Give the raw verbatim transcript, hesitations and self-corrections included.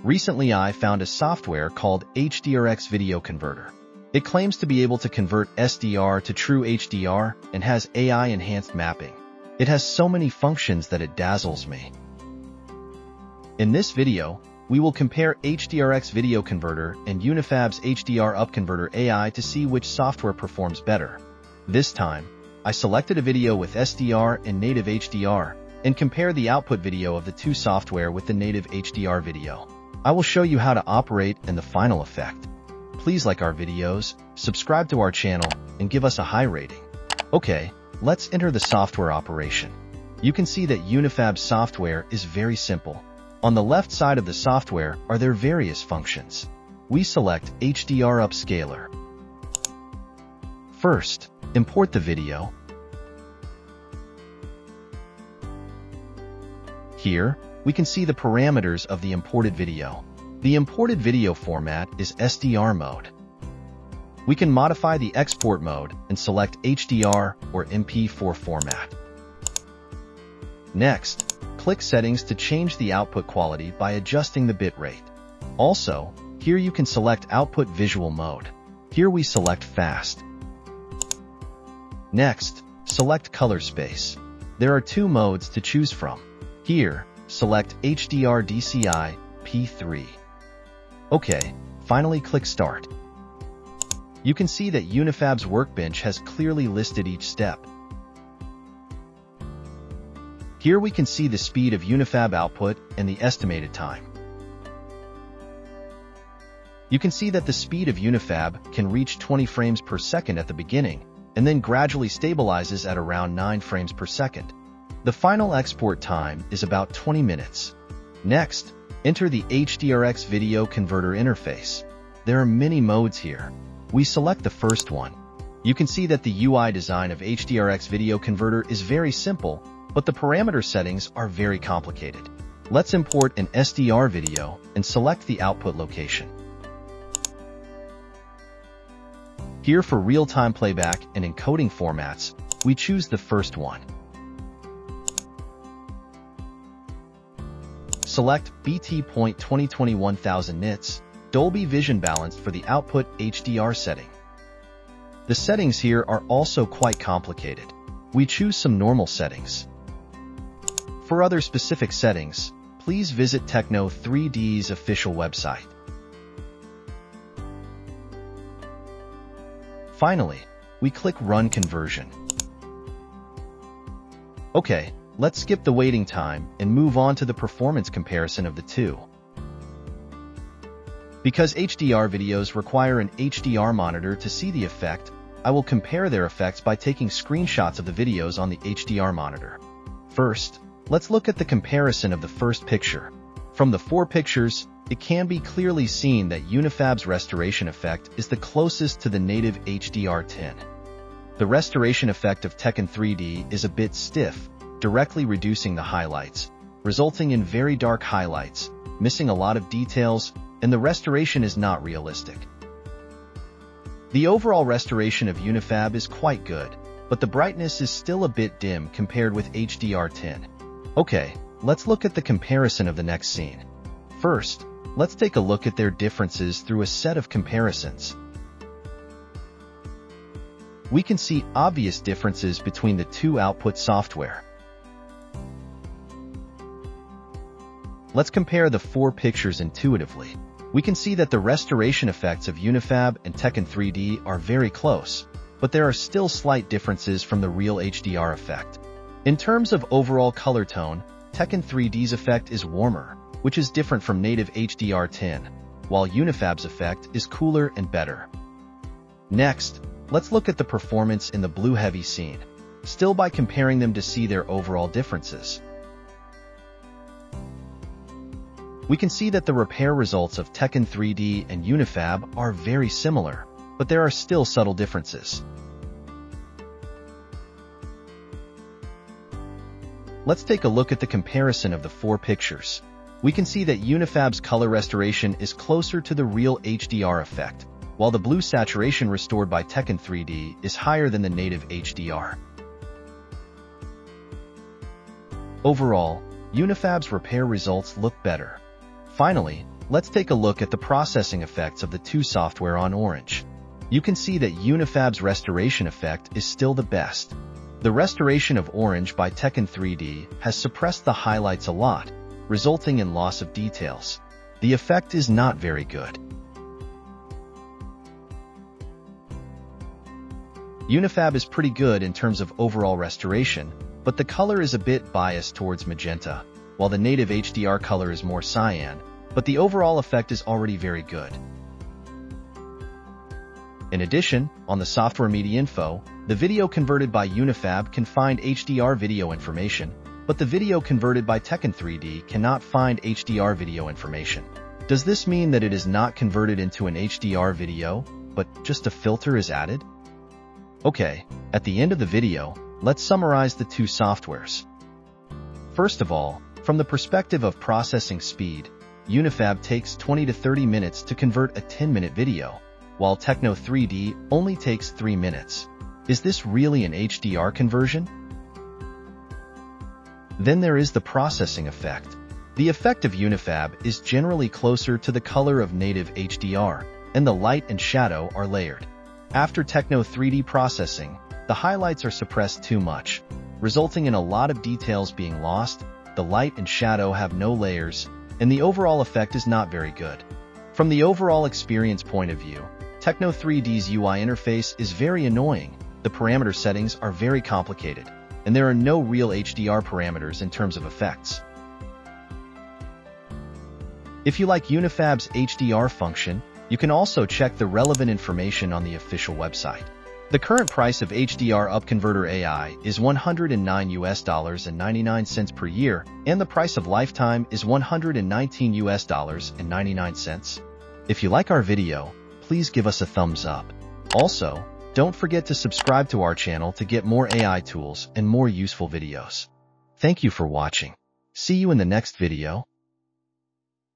Recently, I found a software called H D R X Video Converter. It claims to be able to convert S D R to true H D R and has A I-enhanced mapping. It has so many functions that it dazzles me. In this video, we will compare H D R X Video Converter and UniFab's H D R Upconverter A I to see which software performs better. This time, I selected a video with S D R and native H D R and compare the output video of the two software with the native H D R video. I will show you how to operate and the final effect. Please like our videos, subscribe to our channel, and give us a high rating. Okay, let's enter the software operation. You can see that UniFab's software is very simple. On the left side of the software are their various functions. We select H D R Upscaler. First, import the video. Here, we can see the parameters of the imported video. The imported video format is S D R mode. We can modify the export mode and select H D R or M P four format. Next, click Settings to change the output quality by adjusting the bitrate. Also, here you can select Output Visual Mode. Here we select Fast. Next, select Color Space. There are two modes to choose from. Here, select H D R D C I P three. Okay, finally click Start. You can see that UniFab's workbench has clearly listed each step. Here we can see the speed of UniFab output and the estimated time. You can see that the speed of UniFab can reach twenty frames per second at the beginning, and then gradually stabilizes at around nine frames per second. The final export time is about twenty minutes. Next, enter the H D R X Video Converter interface. There are many modes here. We select the first one. You can see that the U I design of H D R X Video Converter is very simple, but the parameter settings are very complicated. Let's import an S D R video and select the output location. Here for real-time playback and encoding formats, we choose the first one. Select B T point twenty twenty-one thousand nits, Dolby Vision balanced for the output H D R setting. The settings here are also quite complicated. We choose some normal settings. For other specific settings, please visit Tekno three D's official website. Finally, we click Run Conversion. Okay, let's skip the waiting time and move on to the performance comparison of the two. Because H D R videos require an H D R monitor to see the effect, I will compare their effects by taking screenshots of the videos on the H D R monitor. First, let's look at the comparison of the first picture. From the four pictures, it can be clearly seen that UniFab's restoration effect is the closest to the native H D R ten. The restoration effect of Tekno three D is a bit stiff, directly reducing the highlights, resulting in very dark highlights, missing a lot of details, and the restoration is not realistic. The overall restoration of UniFab is quite good, but the brightness is still a bit dim compared with H D R ten. Okay, let's look at the comparison of the next scene. First, let's take a look at their differences through a set of comparisons. We can see obvious differences between the two output software. Let's compare the four pictures intuitively. We can see that the restoration effects of UniFab and Tekno three D are very close, but there are still slight differences from the real H D R effect. In terms of overall color tone, Tekno three D's effect is warmer, which is different from native H D R ten, while UniFab's effect is cooler and better. Next, let's look at the performance in the blue heavy scene, still by comparing them to see their overall differences. We can see that the repair results of Tekno three D and UniFab are very similar, but there are still subtle differences. Let's take a look at the comparison of the four pictures. We can see that UniFab's color restoration is closer to the real H D R effect, while the blue saturation restored by Tekno three D is higher than the native H D R. Overall, UniFab's repair results look better. Finally, let's take a look at the processing effects of the two software on Orange. You can see that UniFab's restoration effect is still the best. The restoration of Orange by Tekno three D has suppressed the highlights a lot, resulting in loss of details. The effect is not very good. UniFab is pretty good in terms of overall restoration, but the color is a bit biased towards magenta, while the native H D R color is more cyan, but the overall effect is already very good. In addition, on the software media info, the video converted by UniFab can find H D R video information, but the video converted by Tekno three D cannot find H D R video information. Does this mean that it is not converted into an H D R video, but just a filter is added? Okay, at the end of the video, let's summarize the two softwares. First of all, from the perspective of processing speed, UniFab takes twenty to thirty minutes to convert a ten minute video, while Tekno three D only takes three minutes. Is this really an H D R conversion? Then there is the processing effect. The effect of UniFab is generally closer to the color of native H D R, and the light and shadow are layered. After Tekno three D processing, the highlights are suppressed too much, resulting in a lot of details being lost, the light and shadow have no layers, and the overall effect is not very good. From the overall experience point of view, Tekno three D's U I interface is very annoying, the parameter settings are very complicated, and there are no real H D R parameters in terms of effects. If you like UniFab's H D R function, you can also check the relevant information on the official website. The current price of H D R UpConverter A I is one hundred nine U S dollars and ninety-nine cents per year, and the price of lifetime is one hundred nineteen U S dollars and ninety-nine cents. If you like our video, please give us a thumbs up. Also, don't forget to subscribe to our channel to get more A I tools and more useful videos. Thank you for watching. See you in the next video.